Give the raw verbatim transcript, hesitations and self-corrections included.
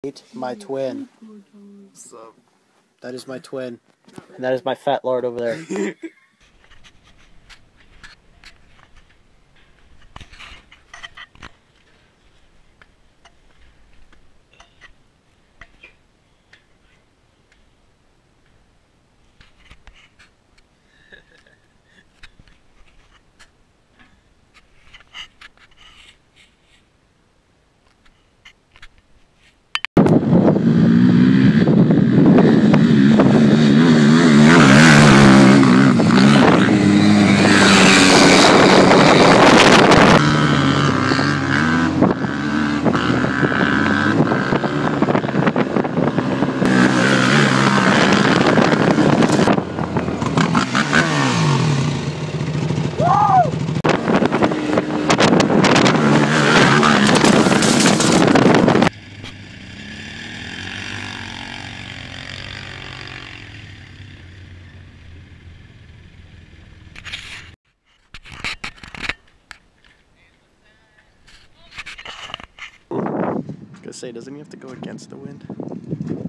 My twin. What's up? That is my twin. And that is my fat lord over there. I was gonna say, doesn't he have to go against the wind?